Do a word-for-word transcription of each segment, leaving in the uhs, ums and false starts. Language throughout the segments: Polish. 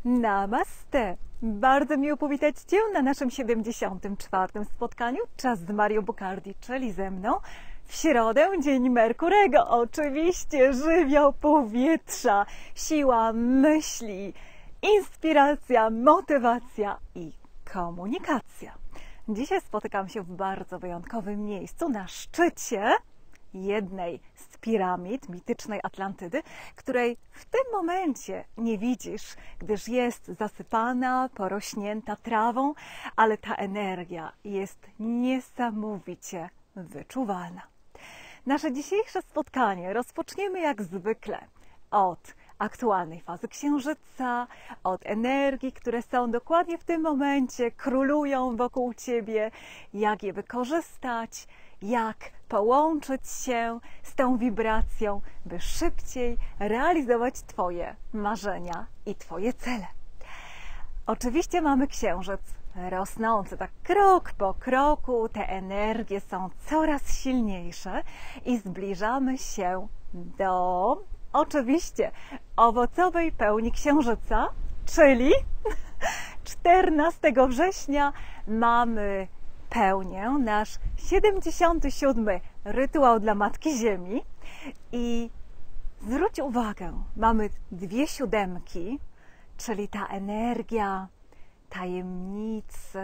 Namaste! Bardzo miło powitać Cię na naszym siedemdziesiątym czwartym spotkaniu Czas z Marią Bocardi, czyli ze mną. W środę dzień Merkurego, oczywiście żywioł powietrza, siła myśli, inspiracja, motywacja i komunikacja. Dzisiaj spotykam się w bardzo wyjątkowym miejscu, na szczycie jednej z piramid mitycznej Atlantydy, której w tym momencie nie widzisz, gdyż jest zasypana, porośnięta trawą, ale ta energia jest niesamowicie wyczuwalna. Nasze dzisiejsze spotkanie rozpoczniemy jak zwykle od aktualnej fazy Księżyca, od energii, które są dokładnie w tym momencie, królują wokół Ciebie, jak je wykorzystać, jak połączyć się z tą wibracją, by szybciej realizować Twoje marzenia i Twoje cele. Oczywiście mamy Księżyc rosnący, tak krok po kroku te energie są coraz silniejsze i zbliżamy się do oczywiście owocowej pełni Księżyca, czyli czternastego września mamy pełnię, nasz siedemdziesiąty siódmy rytuał dla Matki Ziemi. I zwróć uwagę, mamy dwie siódemki, czyli ta energia tajemnicy,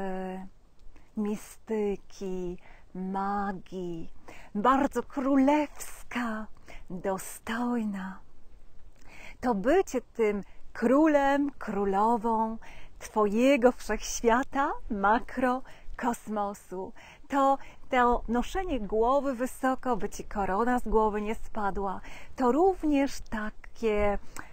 mistyki, magii, bardzo królewska, dostojna. To bycie tym królem, królową Twojego wszechświata, makro, kosmosu, to, to noszenie głowy wysoko, by Ci korona z głowy nie spadła, to również takie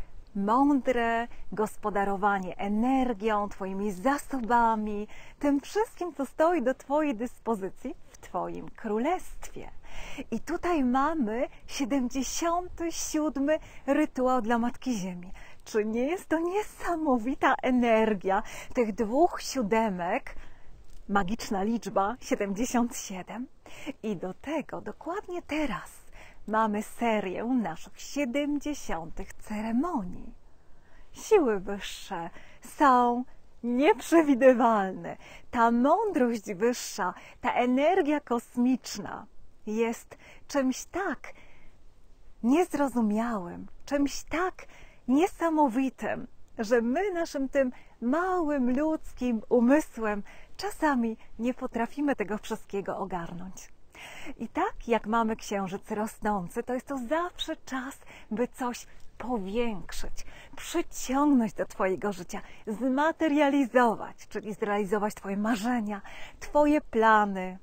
mądre gospodarowanie energią, Twoimi zasobami, tym wszystkim, co stoi do Twojej dyspozycji w Twoim królestwie. I tutaj mamy siedemdziesiąty siódmy rytuał dla Matki Ziemi. Czy nie jest to niesamowita energia tych dwóch siódemek? Magiczna liczba siedemdziesiąt siedem. I do tego dokładnie teraz mamy serię naszych siedemdziesiątych ceremonii. Siły wyższe są nieprzewidywalne. Ta mądrość wyższa, ta energia kosmiczna jest czymś tak niezrozumiałym, czymś tak niesamowitym, że my naszym tym małym ludzkim umysłem czasami nie potrafimy tego wszystkiego ogarnąć. I tak jak mamy księżyc rosnący, to jest to zawsze czas, by coś powiększyć, przyciągnąć do Twojego życia, zmaterializować, czyli zrealizować Twoje marzenia, Twoje plany.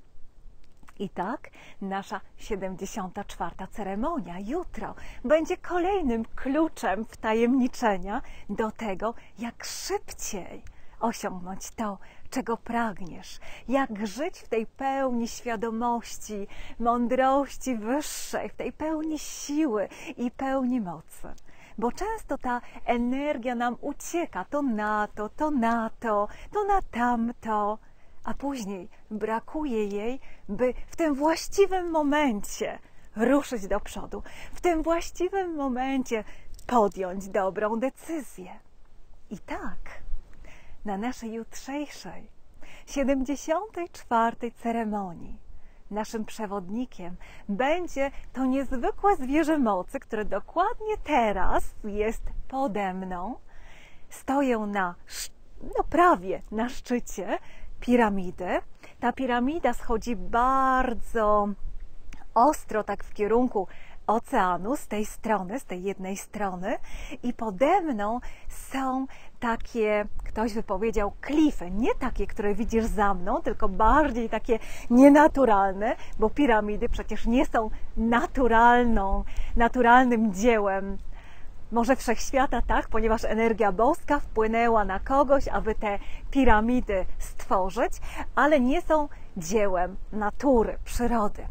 I tak nasza siedemdziesiąta czwarta ceremonia jutro będzie kolejnym kluczem wtajemniczenia do tego, jak szybciej osiągnąć to, czego pragniesz, jak żyć w tej pełni świadomości, mądrości wyższej, w tej pełni siły i pełni mocy. Bo często ta energia nam ucieka to na to, to na to, to na tamto, a później brakuje jej, by w tym właściwym momencie ruszyć do przodu, w tym właściwym momencie podjąć dobrą decyzję. I tak, na naszej jutrzejszej, siedemdziesiątej czwartej ceremonii naszym przewodnikiem będzie to niezwykłe zwierzę mocy, które dokładnie teraz jest pode mną. Stoję na, no prawie na szczycie piramidy. Ta piramida schodzi bardzo ostro, tak w kierunku oceanu, z tej strony, z tej jednej strony, i pode mną są takie, ktoś by powiedział, klify, nie takie, które widzisz za mną, tylko bardziej takie nienaturalne, bo piramidy przecież nie są naturalną, naturalnym dziełem może wszechświata, tak, ponieważ energia boska wpłynęła na kogoś, aby te piramidy stworzyć, ale nie są dziełem natury, przyrody.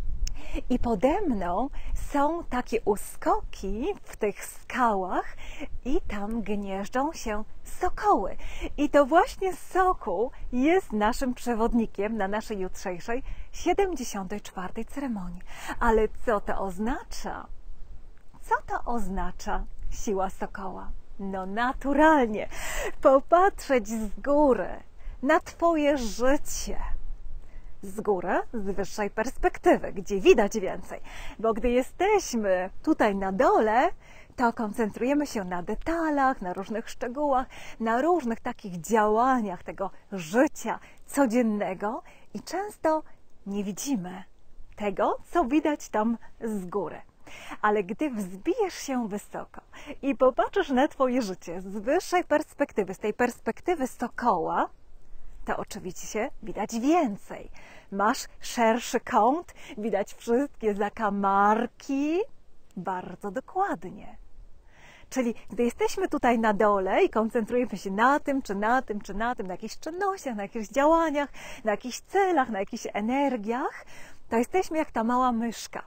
I pode mną są takie uskoki w tych skałach i tam gnieżdżą się sokoły. I to właśnie sokół jest naszym przewodnikiem na naszej jutrzejszej siedemdziesiątej czwartej ceremonii. Ale co to oznacza? Co to oznacza siła sokoła? No naturalnie, popatrzeć z góry na Twoje życie. Z góry, z wyższej perspektywy, gdzie widać więcej. Bo gdy jesteśmy tutaj na dole, to koncentrujemy się na detalach, na różnych szczegółach, na różnych takich działaniach tego życia codziennego i często nie widzimy tego, co widać tam z góry. Ale gdy wzbijesz się wysoko i popatrzysz na Twoje życie z wyższej perspektywy, z tej perspektywy sokoła, to oczywiście widać więcej. Masz szerszy kąt, widać wszystkie zakamarki bardzo dokładnie. Czyli gdy jesteśmy tutaj na dole i koncentrujemy się na tym, czy na tym, czy na tym, na jakichś czynnościach, na jakichś działaniach, na jakichś celach, na jakichś energiach, to jesteśmy jak ta mała myszka.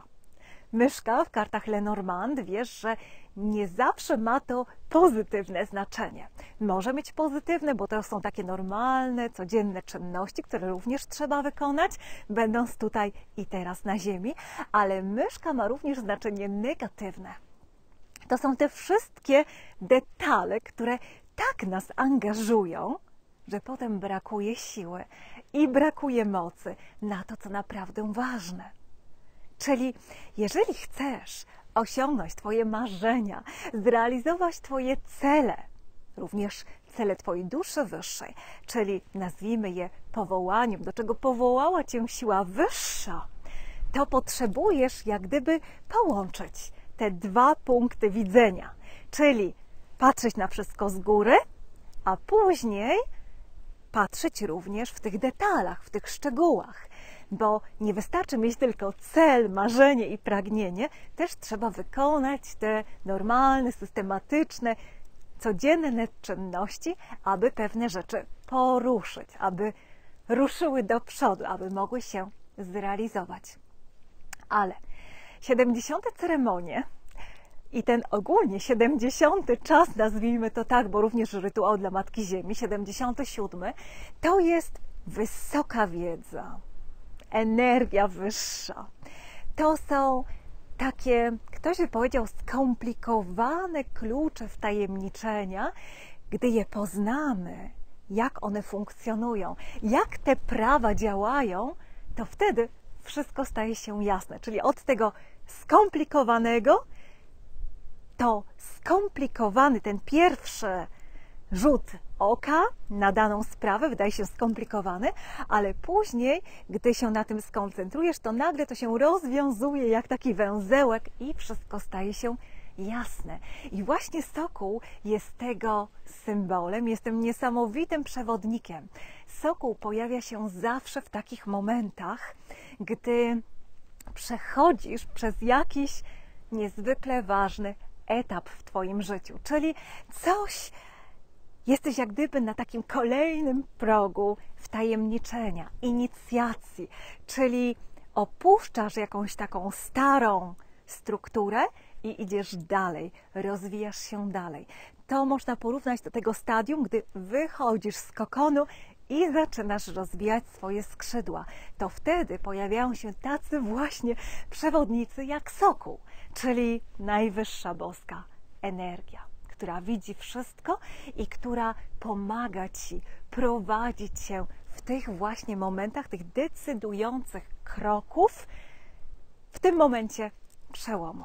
Myszka w kartach Lenormand, wiesz, że nie zawsze ma to pozytywne znaczenie. Może mieć pozytywne, bo to są takie normalne, codzienne czynności, które również trzeba wykonać, będąc tutaj i teraz na ziemi, ale myszka ma również znaczenie negatywne. To są te wszystkie detale, które tak nas angażują, że potem brakuje siły i brakuje mocy na to, co naprawdę ważne. Czyli jeżeli chcesz osiągnąć Twoje marzenia, zrealizować Twoje cele, również cele Twojej duszy wyższej, czyli nazwijmy je powołaniem, do czego powołała Cię siła wyższa, to potrzebujesz jak gdyby połączyć te dwa punkty widzenia, czyli patrzeć na wszystko z góry, a później patrzeć również w tych detalach, w tych szczegółach, bo nie wystarczy mieć tylko cel, marzenie i pragnienie, też trzeba wykonać te normalne, systematyczne, codzienne czynności, aby pewne rzeczy poruszyć, aby ruszyły do przodu, aby mogły się zrealizować. Ale siedemdziesiąte ceremonie i ten ogólnie siedemdziesiąty czas, nazwijmy to tak, bo również rytuał dla Matki Ziemi, siedemdziesiąty siódmy, to jest wysoka wiedza, energia wyższa. To są takie, ktoś by powiedział, skomplikowane klucze wtajemniczenia. Gdy je poznamy, jak one funkcjonują, jak te prawa działają, to wtedy wszystko staje się jasne. Czyli od tego skomplikowanego, to skomplikowany, ten pierwszy rzut oka na daną sprawę wydaje się skomplikowany, ale później, gdy się na tym skoncentrujesz, to nagle to się rozwiązuje jak taki węzełek i wszystko staje się jasne. I właśnie sokół jest tego symbolem, jest tym niesamowitym przewodnikiem. Sokół pojawia się zawsze w takich momentach, gdy przechodzisz przez jakiś niezwykle ważny etap w Twoim życiu, czyli coś, jesteś jak gdyby na takim kolejnym progu wtajemniczenia, inicjacji, czyli opuszczasz jakąś taką starą strukturę i idziesz dalej, rozwijasz się dalej. To można porównać do tego stadium, gdy wychodzisz z kokonu i zaczynasz rozwijać swoje skrzydła. To wtedy pojawiają się tacy właśnie przewodnicy jak sokół, czyli najwyższa boska energia, która widzi wszystko i która pomaga Ci prowadzić się w tych właśnie momentach, tych decydujących kroków, w tym momencie przełomu.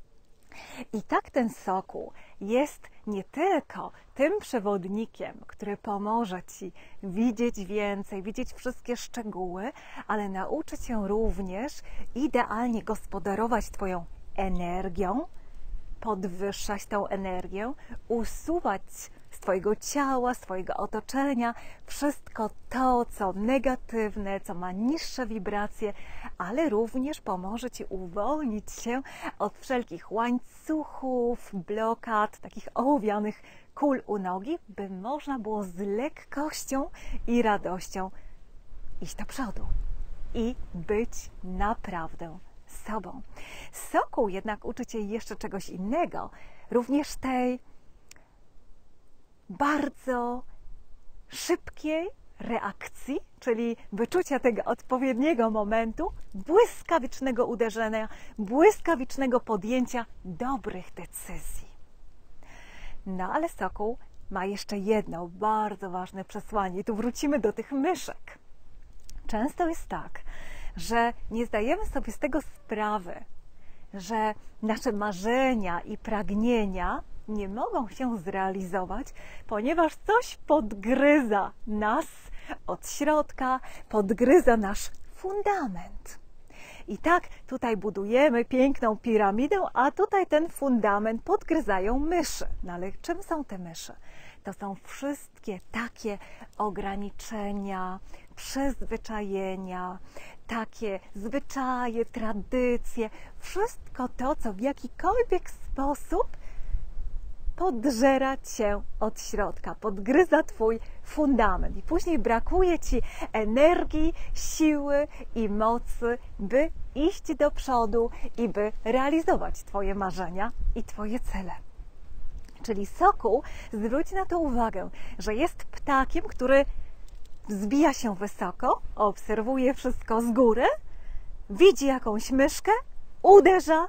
I tak ten sokół jest nie tylko tym przewodnikiem, który pomoże Ci widzieć więcej, widzieć wszystkie szczegóły, ale nauczy Cię również idealnie gospodarować Twoją energią, podwyższać tą energię, usuwać z Twojego ciała, z Twojego otoczenia wszystko to, co negatywne, co ma niższe wibracje, ale również pomoże Ci uwolnić się od wszelkich łańcuchów, blokad, takich ołowianych kul u nogi, by można było z lekkością i radością iść do przodu i być naprawdę sobą. Sokół jednak uczy Cię jeszcze czegoś innego, również tej bardzo szybkiej reakcji, czyli wyczucia tego odpowiedniego momentu, błyskawicznego uderzenia, błyskawicznego podjęcia dobrych decyzji. No ale sokół ma jeszcze jedno bardzo ważne przesłanie i tu wrócimy do tych myszek. Często jest tak, że nie zdajemy sobie z tego sprawy, że nasze marzenia i pragnienia nie mogą się zrealizować, ponieważ coś podgryza nas od środka, podgryza nasz fundament. I tak tutaj budujemy piękną piramidę, a tutaj ten fundament podgryzają myszy. No ale czym są te myszy? To są wszystkie takie ograniczenia, przyzwyczajenia, takie zwyczaje, tradycje, wszystko to, co w jakikolwiek sposób podżera cię od środka, podgryza twój fundament i później brakuje ci energii, siły i mocy, by iść do przodu i by realizować twoje marzenia i twoje cele. Czyli sokół, zwróć na to uwagę, że jest ptakiem, który wzbija się wysoko, obserwuje wszystko z góry, widzi jakąś myszkę, uderza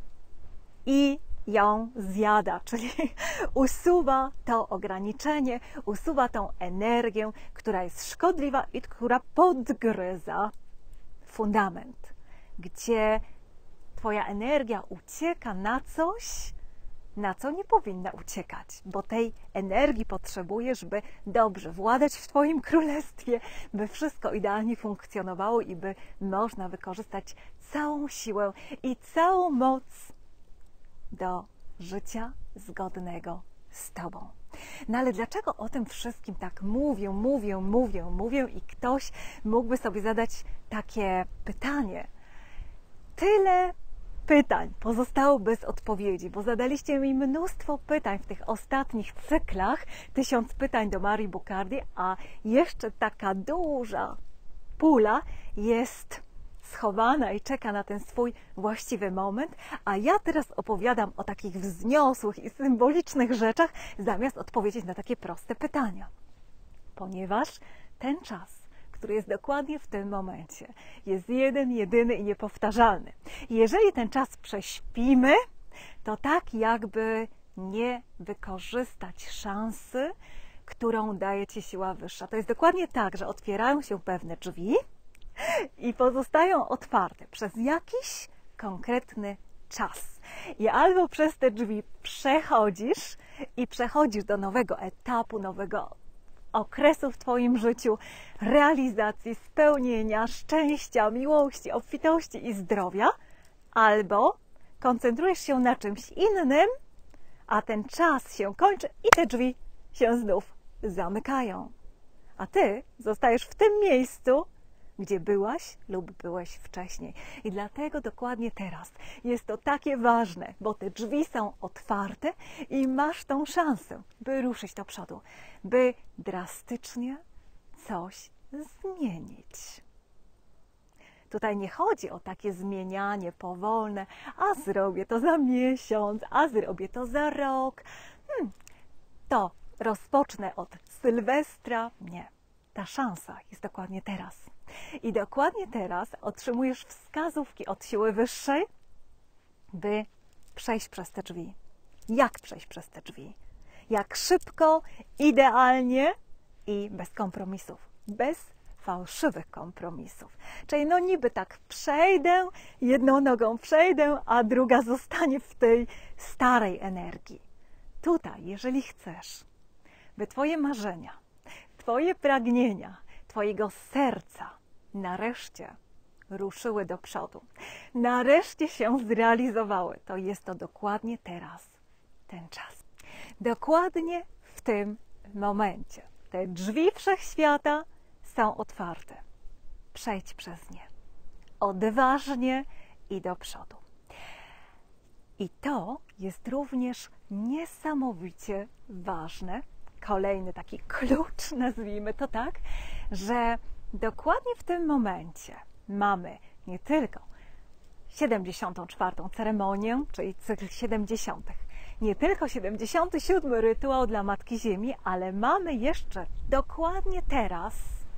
i ją zjada, czyli usuwa to ograniczenie, usuwa tą energię, która jest szkodliwa i która podgryza fundament, gdzie twoja energia ucieka na coś, na co nie powinna uciekać, bo tej energii potrzebujesz, by dobrze władać w twoim królestwie, by wszystko idealnie funkcjonowało i by można wykorzystać całą siłę i całą moc do życia zgodnego z tobą. No ale dlaczego o tym wszystkim tak mówię, mówię, mówię, mówię i ktoś mógłby sobie zadać takie pytanie? Tyle pytań pozostało bez odpowiedzi, bo zadaliście mi mnóstwo pytań w tych ostatnich cyklach, tysiąc pytań do Marii Bucardi, a jeszcze taka duża pula jest schowana i czeka na ten swój właściwy moment, a ja teraz opowiadam o takich wzniosłych i symbolicznych rzeczach, zamiast odpowiedzieć na takie proste pytania. Ponieważ ten czas, który jest dokładnie w tym momencie, jest jeden, jedyny i niepowtarzalny. Jeżeli ten czas prześpimy, to tak jakby nie wykorzystać szansy, którą daje ci siła wyższa. To jest dokładnie tak, że otwierają się pewne drzwi i pozostają otwarte przez jakiś konkretny czas. I albo przez te drzwi przechodzisz i przechodzisz do nowego etapu, nowego okresu w twoim życiu, realizacji, spełnienia, szczęścia, miłości, obfitości i zdrowia, albo koncentrujesz się na czymś innym, a ten czas się kończy i te drzwi się znów zamykają. A ty zostajesz w tym miejscu, gdzie byłaś lub byłeś wcześniej. I dlatego dokładnie teraz jest to takie ważne, bo te drzwi są otwarte i masz tą szansę, by ruszyć do przodu, by drastycznie coś zmienić. Tutaj nie chodzi o takie zmienianie powolne, a zrobię to za miesiąc, a zrobię to za rok. Hmm, to rozpocznę od Sylwestra. Nie, ta szansa jest dokładnie teraz. I dokładnie teraz otrzymujesz wskazówki od siły wyższej, by przejść przez te drzwi. Jak przejść przez te drzwi? Jak szybko, idealnie i bez kompromisów. Bez fałszywych kompromisów. Czyli no niby tak przejdę, jedną nogą przejdę, a druga zostanie w tej starej energii. Tutaj, jeżeli chcesz, by twoje marzenia, twoje pragnienia, twojego serca nareszcie ruszyły do przodu, nareszcie się zrealizowały, to jest to dokładnie teraz, ten czas. Dokładnie w tym momencie. Te drzwi wszechświata są otwarte. Przejdź przez nie. Odważnie i do przodu. I to jest również niesamowicie ważne. Kolejny taki klucz, nazwijmy to tak, że dokładnie w tym momencie mamy nie tylko siedemdziesiątą czwartą ceremonię, czyli cykl siedemdziesiątych, nie tylko siedemdziesiąty siódmy rytuał dla Matki Ziemi, ale mamy jeszcze dokładnie teraz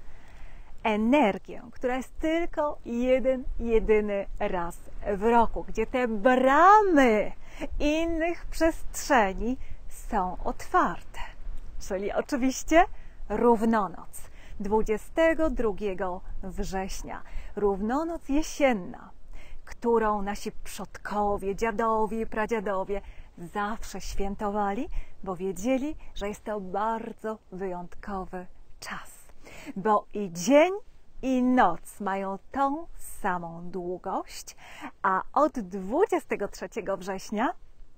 energię, która jest tylko jeden, jedyny raz w roku, gdzie te bramy innych przestrzeni są otwarte, czyli oczywiście równonoc dwudziestego drugiego września, równonoc jesienna, którą nasi przodkowie, dziadowie i pradziadowie zawsze świętowali, bo wiedzieli, że jest to bardzo wyjątkowy czas, bo i dzień, i noc mają tą samą długość, a od dwudziestego trzeciego września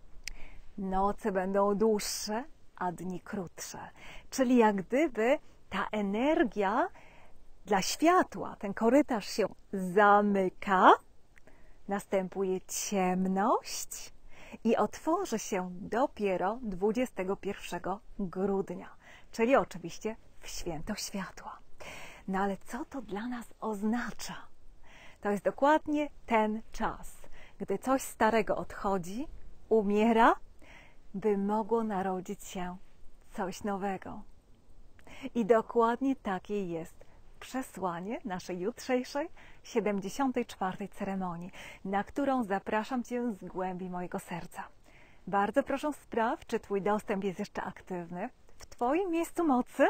noce będą dłuższe, a dni krótsze. Czyli jak gdyby ta energia dla światła, ten korytarz się zamyka, następuje ciemność i otworzy się dopiero dwudziestego pierwszego grudnia, czyli oczywiście w święto światła. No ale co to dla nas oznacza? To jest dokładnie ten czas, gdy coś starego odchodzi, umiera, by mogło narodzić się coś nowego. I dokładnie takie jest przesłanie naszej jutrzejszej siedemdziesiątej czwartej ceremonii, na którą zapraszam Cię z głębi mojego serca. Bardzo proszę, sprawdź, czy Twój dostęp jest jeszcze aktywny. W Twoim miejscu mocy,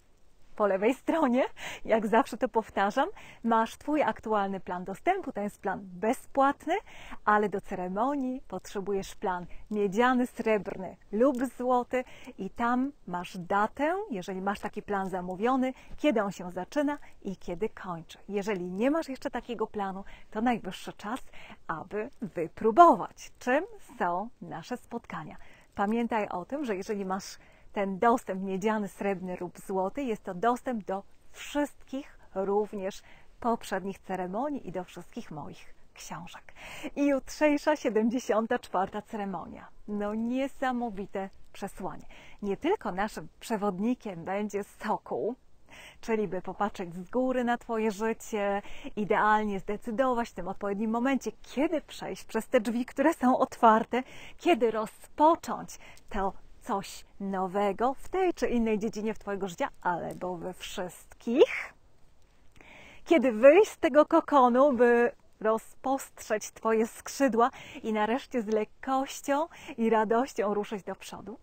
po lewej stronie, jak zawsze to powtarzam, masz Twój aktualny plan dostępu. To jest plan bezpłatny, ale do ceremonii potrzebujesz plan miedziany, srebrny lub złoty i tam masz datę, jeżeli masz taki plan zamówiony, kiedy on się zaczyna i kiedy kończy. Jeżeli nie masz jeszcze takiego planu, to najwyższy czas, aby wypróbować, czym są nasze spotkania. Pamiętaj o tym, że jeżeli masz ten dostęp miedziany, srebrny lub złoty, jest to dostęp do wszystkich również poprzednich ceremonii i do wszystkich moich książek. I jutrzejsza siedemdziesiąta czwarta ceremonia. No niesamowite przesłanie. Nie tylko naszym przewodnikiem będzie sokół, czyli by popatrzeć z góry na Twoje życie, idealnie zdecydować w tym odpowiednim momencie, kiedy przejść przez te drzwi, które są otwarte, kiedy rozpocząć to coś nowego w tej czy innej dziedzinie w Twojego życia, albo we wszystkich. Kiedy wyjść z tego kokonu, by rozpostrzeć Twoje skrzydła i nareszcie z lekkością i radością ruszyć do przodu.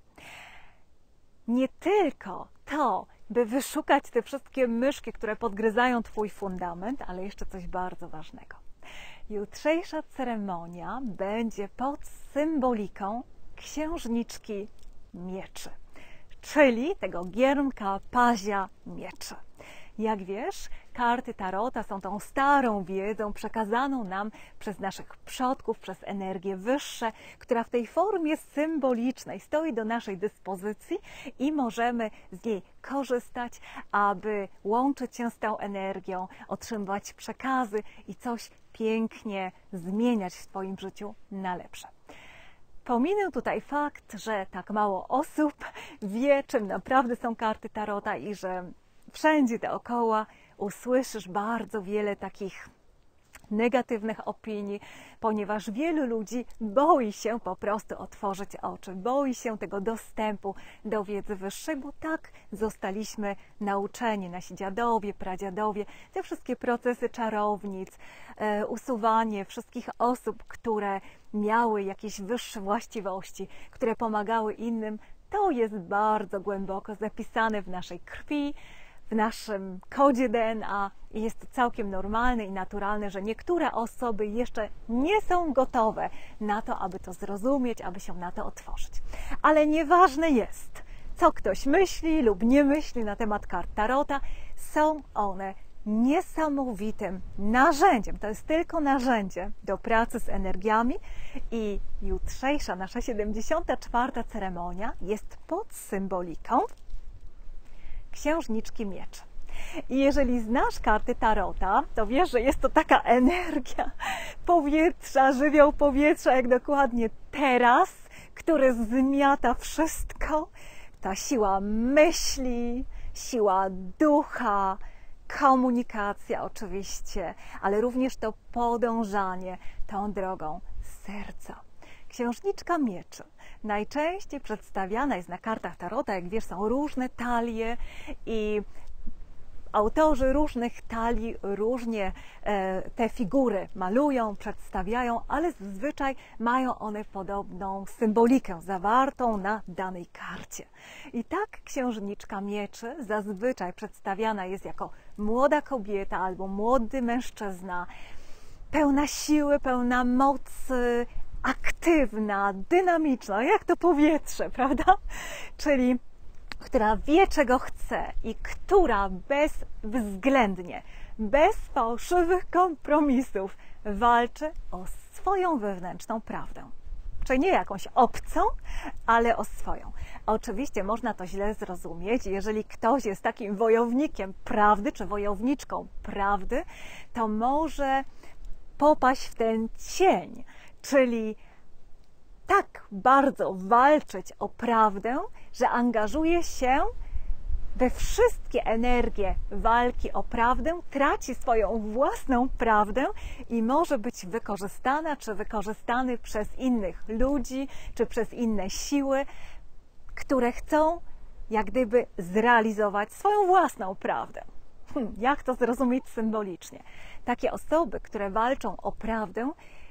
Nie tylko to, by wyszukać te wszystkie myszki, które podgryzają Twój fundament, ale jeszcze coś bardzo ważnego. Jutrzejsza ceremonia będzie pod symboliką księżniczki mieczy, czyli tego giermka, pazia mieczy. Jak wiesz, karty Tarota są tą starą wiedzą przekazaną nam przez naszych przodków, przez energię wyższe, która w tej formie symbolicznej stoi do naszej dyspozycji i możemy z niej korzystać, aby łączyć się z tą energią, otrzymywać przekazy i coś pięknie zmieniać w Twoim życiu na lepsze. Pominę tutaj fakt, że tak mało osób wie, czym naprawdę są karty Tarota i że wszędzie dookoła usłyszysz bardzo wiele takich negatywnych opinii, ponieważ wielu ludzi boi się po prostu otworzyć oczy, boi się tego dostępu do wiedzy wyższej, bo tak zostaliśmy nauczeni, nasi dziadowie, pradziadowie, te wszystkie procesy czarownic, e, usuwanie wszystkich osób, które miały jakieś wyższe właściwości, które pomagały innym, to jest bardzo głęboko zapisane w naszej krwi, w naszym kodzie D N A i jest to całkiem normalne i naturalne, że niektóre osoby jeszcze nie są gotowe na to, aby to zrozumieć, aby się na to otworzyć. Ale nieważne jest, co ktoś myśli lub nie myśli na temat kart Tarota, są one niesamowitym narzędziem. To jest tylko narzędzie do pracy z energiami i jutrzejsza nasza siedemdziesiąta czwarta ceremonia jest pod symboliką księżniczki mieczy. I jeżeli znasz karty Tarota, to wiesz, że jest to taka energia powietrza, żywioł powietrza, jak dokładnie teraz, który zmiata wszystko. Ta siła myśli, siła ducha, komunikacja oczywiście, ale również to podążanie tą drogą serca. Księżniczka mieczy najczęściej przedstawiana jest na kartach Tarota, jak wiesz, są różne talie i autorzy różnych talii różnie e, te figury malują, przedstawiają, ale zazwyczaj mają one podobną symbolikę zawartą na danej karcie. I tak księżniczka mieczy zazwyczaj przedstawiana jest jako młoda kobieta albo młody mężczyzna, pełna siły, pełna mocy, aktywna, dynamiczna, jak to powietrze, prawda? Czyli która wie, czego chce i która bezwzględnie, bez fałszywych kompromisów walczy o swoją wewnętrzną prawdę. Czyli nie jakąś obcą, ale o swoją. Oczywiście można to źle zrozumieć. Jeżeli ktoś jest takim wojownikiem prawdy, czy wojowniczką prawdy, to może popaść w ten cień, czyli tak bardzo walczyć o prawdę, że angażuje się we wszystkie energie walki o prawdę, traci swoją własną prawdę i może być wykorzystana czy wykorzystany przez innych ludzi, czy przez inne siły, które chcą jak gdyby zrealizować swoją własną prawdę. Hm, jak to zrozumieć symbolicznie? Takie osoby, które walczą o prawdę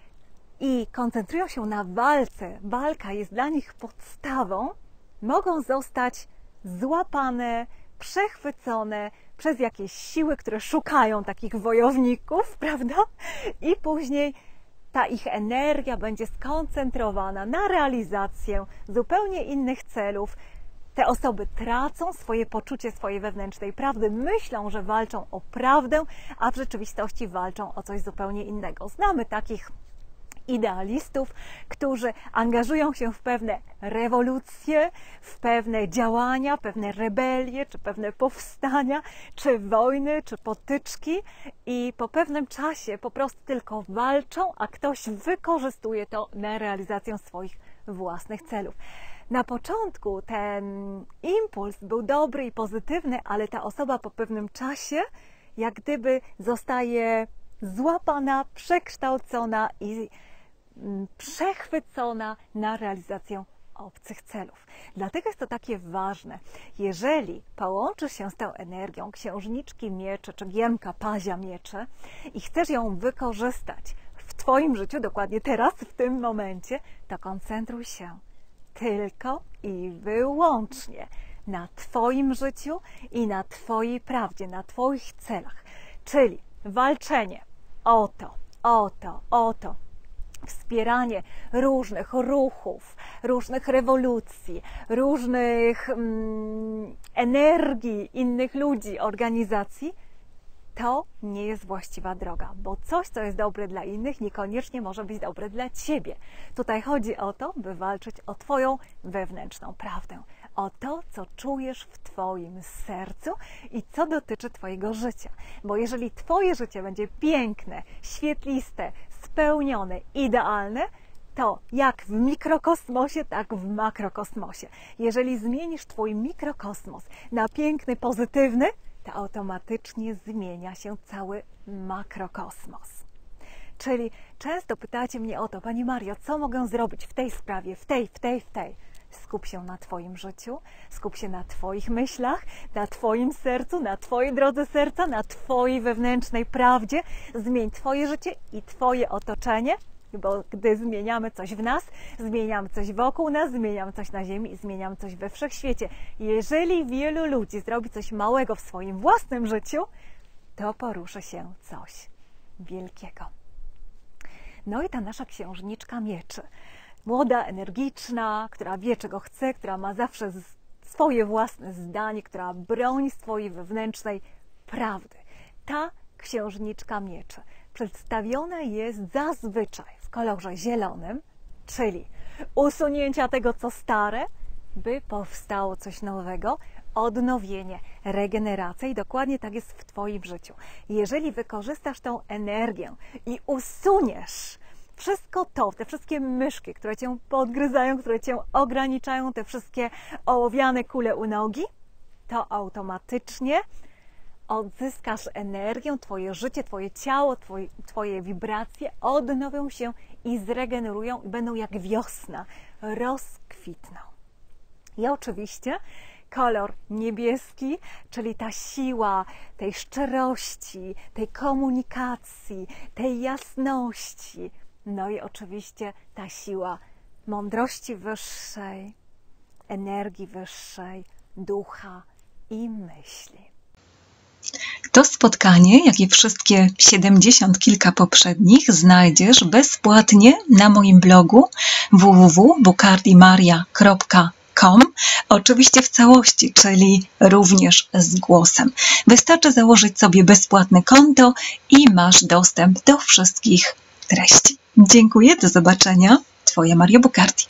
i koncentrują się na walce, walka jest dla nich podstawą, mogą zostać złapane, przechwycone przez jakieś siły, które szukają takich wojowników, prawda? I później ta ich energia będzie skoncentrowana na realizację zupełnie innych celów. Te osoby tracą swoje poczucie swojej wewnętrznej prawdy, myślą, że walczą o prawdę, a w rzeczywistości walczą o coś zupełnie innego. Znamy takich idealistów, którzy angażują się w pewne rewolucje, w pewne działania, pewne rebelie, czy pewne powstania, czy wojny, czy potyczki i po pewnym czasie po prostu tylko walczą, a ktoś wykorzystuje to na realizację swoich własnych celów. Na początku ten impuls był dobry i pozytywny, ale ta osoba po pewnym czasie jak gdyby zostaje złapana, przekształcona i przechwycona na realizację obcych celów. Dlatego jest to takie ważne. Jeżeli połączysz się z tą energią księżniczki mieczy, czy giermka pazia mieczy i chcesz ją wykorzystać w Twoim życiu, dokładnie teraz, w tym momencie, to koncentruj się tylko i wyłącznie na Twoim życiu i na Twojej prawdzie, na Twoich celach. Czyli walczenie o to, o to, o to, wspieranie różnych ruchów, różnych rewolucji, różnych mm, energii innych ludzi, organizacji, to nie jest właściwa droga, bo coś, co jest dobre dla innych, niekoniecznie może być dobre dla Ciebie. Tutaj chodzi o to, by walczyć o Twoją wewnętrzną prawdę, o to, co czujesz w Twoim sercu i co dotyczy Twojego życia. Bo jeżeli Twoje życie będzie piękne, świetliste, spełnione, idealne, to jak w mikrokosmosie, tak w makrokosmosie. Jeżeli zmienisz Twój mikrokosmos na piękny, pozytywny, to automatycznie zmienia się cały makrokosmos. Czyli często pytacie mnie o to, Pani Mario, co mogę zrobić w tej sprawie, w tej, w tej, w tej. Skup się na Twoim życiu, skup się na Twoich myślach, na Twoim sercu, na Twojej drodze serca, na Twojej wewnętrznej prawdzie. Zmień Twoje życie i Twoje otoczenie, bo gdy zmieniamy coś w nas, zmieniamy coś wokół nas, zmieniamy coś na ziemi i zmieniamy coś we wszechświecie. Jeżeli wielu ludzi zrobi coś małego w swoim własnym życiu, to poruszy się coś wielkiego. No i ta nasza księżniczka mieczy. Młoda, energiczna, która wie, czego chce, która ma zawsze swoje własne zdanie, która broni swojej wewnętrznej prawdy. Ta księżniczka mieczy przedstawiona jest zazwyczaj w kolorze zielonym, czyli usunięcia tego, co stare, by powstało coś nowego, odnowienie, regeneracja i dokładnie tak jest w Twoim życiu. Jeżeli wykorzystasz tą energię i usuniesz wszystko to, te wszystkie myszki, które Cię podgryzają, które Cię ograniczają, te wszystkie ołowiane kule u nogi, to automatycznie odzyskasz energię, Twoje życie, Twoje ciało, twoje, twoje wibracje odnowią się i zregenerują i będą jak wiosna, rozkwitną. I oczywiście kolor niebieski, czyli ta siła tej szczerości, tej komunikacji, tej jasności. No i oczywiście ta siła mądrości wyższej, energii wyższej, ducha i myśli. To spotkanie, jak i wszystkie siedemdziesiąt kilka poprzednich, znajdziesz bezpłatnie na moim blogu w w w kropka bucardimaria kropka com, oczywiście w całości, czyli również z głosem. Wystarczy założyć sobie bezpłatne konto i masz dostęp do wszystkich treści. Dziękuję, do zobaczenia. Twoja Maria Bucardi.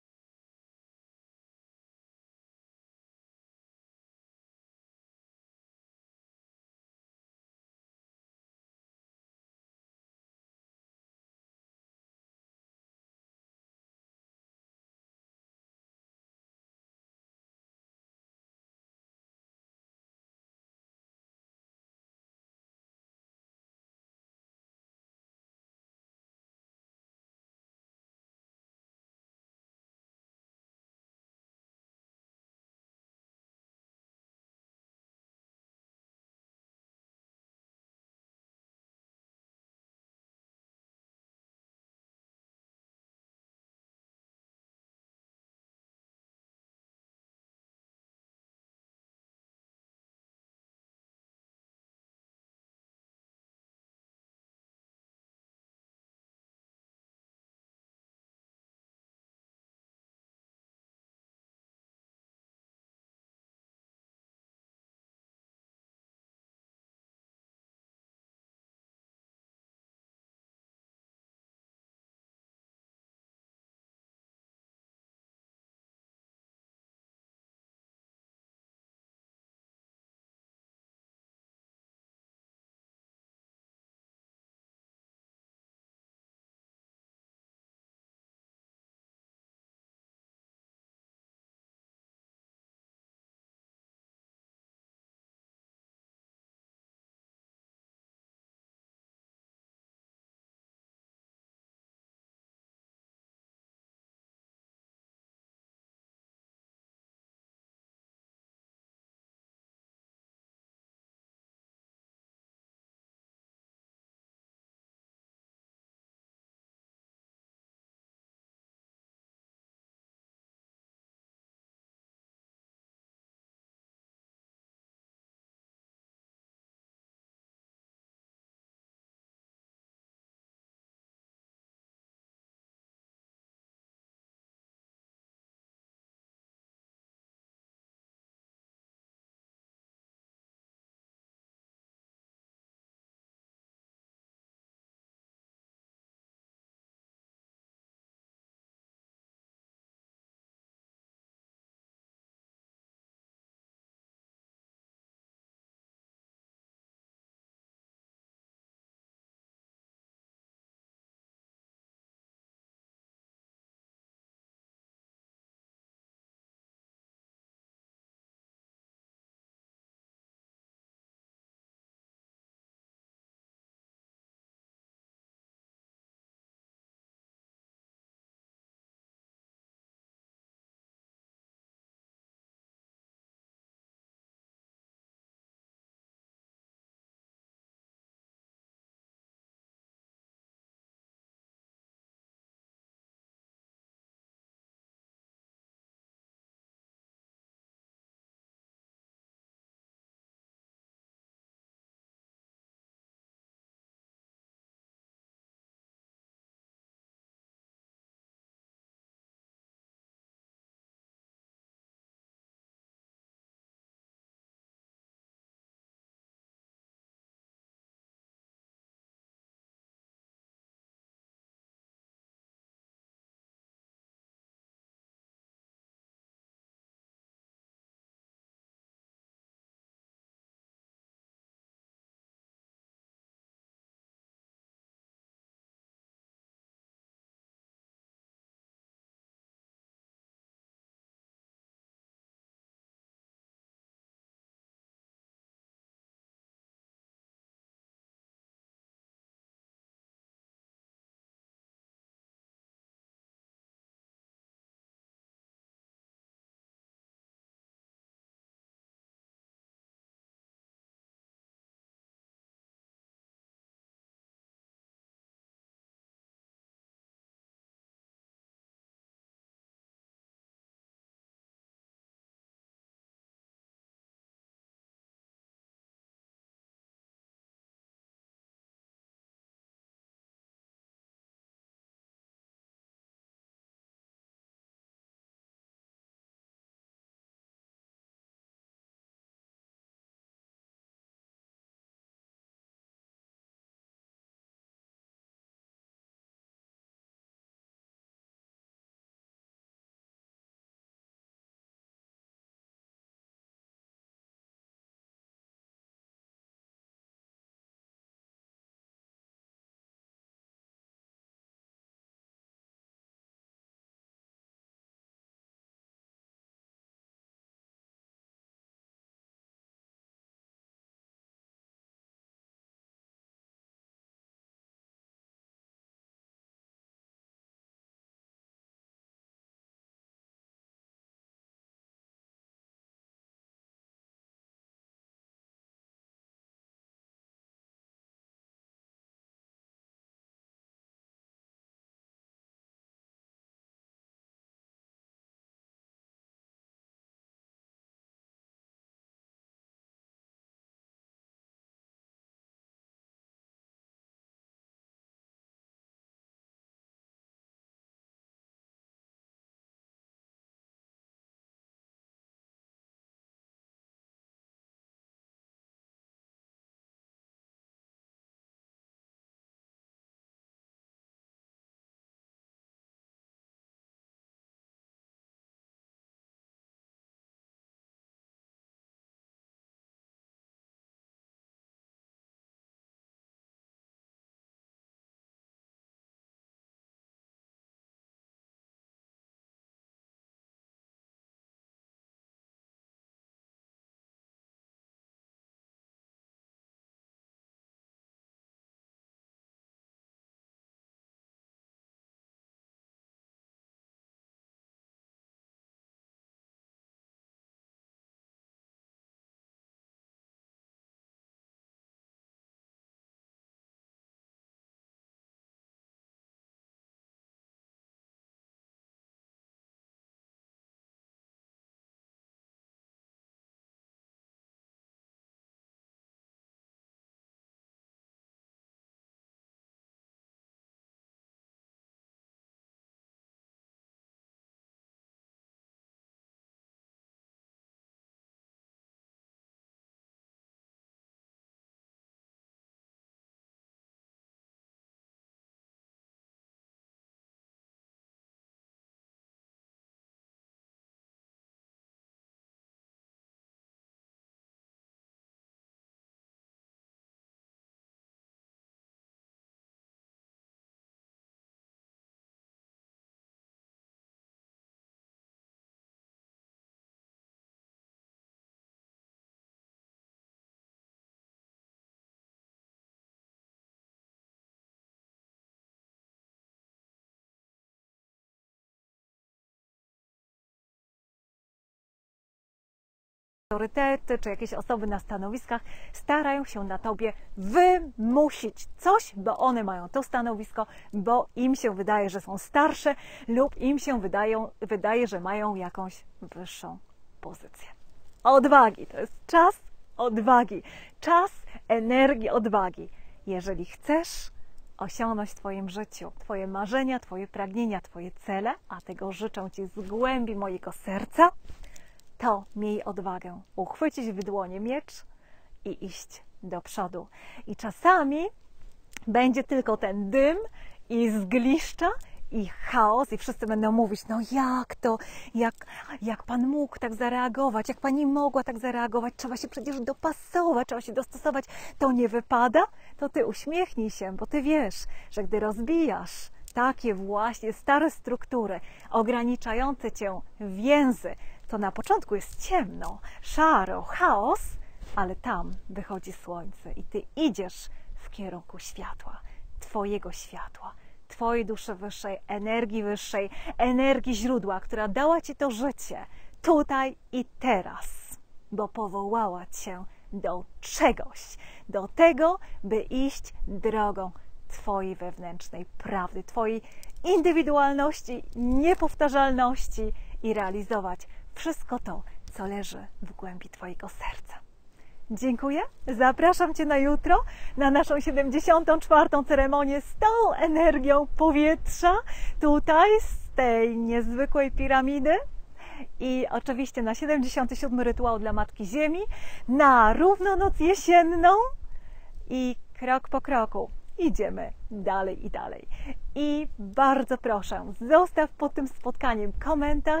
autorytety, czy jakieś osoby na stanowiskach starają się na tobie wymusić coś, bo one mają to stanowisko, bo im się wydaje, że są starsze lub im się wydają, wydaje, że mają jakąś wyższą pozycję. Odwagi, to jest czas odwagi, czas energii odwagi. Jeżeli chcesz osiągnąć w Twoim życiu Twoje marzenia, Twoje pragnienia, Twoje cele, a tego życzę Ci z głębi mojego serca, to miej odwagę uchwycić w dłonie miecz i iść do przodu. I czasami będzie tylko ten dym i zgliszcza i chaos i wszyscy będą mówić, no jak to, jak, jak Pan mógł tak zareagować, jak Pani mogła tak zareagować, trzeba się przecież dopasować, trzeba się dostosować, to nie wypada, to Ty uśmiechnij się, bo Ty wiesz, że gdy rozbijasz takie właśnie stare struktury ograniczające Cię więzy, to na początku jest ciemno, szaro, chaos, ale tam wychodzi słońce i Ty idziesz w kierunku światła, Twojego światła, Twojej duszy wyższej, energii wyższej, energii źródła, która dała Ci to życie tutaj i teraz, bo powołała Cię do czegoś, do tego, by iść drogą Twojej wewnętrznej prawdy, Twojej indywidualności, niepowtarzalności i realizować wszystko to, co leży w głębi Twojego serca. Dziękuję. Zapraszam Cię na jutro, na naszą siedemdziesiątą czwartą ceremonię z tą energią powietrza, tutaj z tej niezwykłej piramidy i oczywiście na siedemdziesiąty siódmy rytuał dla Matki Ziemi, na równonoc jesienną i krok po kroku idziemy dalej i dalej. I bardzo proszę, zostaw pod tym spotkaniem komentarz,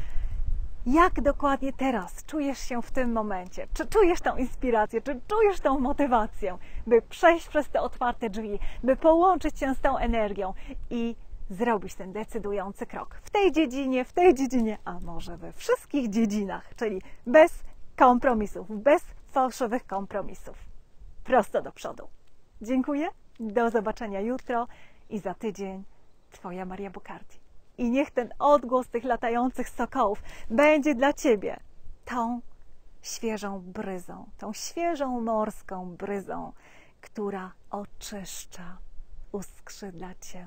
jak dokładnie teraz czujesz się w tym momencie? Czy czujesz tą inspirację? Czy czujesz tą motywację, by przejść przez te otwarte drzwi, by połączyć się z tą energią i zrobić ten decydujący krok w tej dziedzinie, w tej dziedzinie, a może we wszystkich dziedzinach, czyli bez kompromisów, bez fałszywych kompromisów. Prosto do przodu. Dziękuję, do zobaczenia jutro i za tydzień. Twoja Maria Bocardi. I niech ten odgłos tych latających sokołów będzie dla Ciebie tą świeżą bryzą, tą świeżą morską bryzą, która oczyszcza, uskrzydla Cię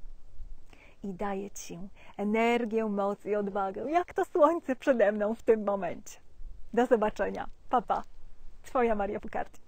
i daje Ci energię, moc i odwagę, jak to słońce przede mną w tym momencie. Do zobaczenia. Pa, pa. Twoja Maria Bocardi.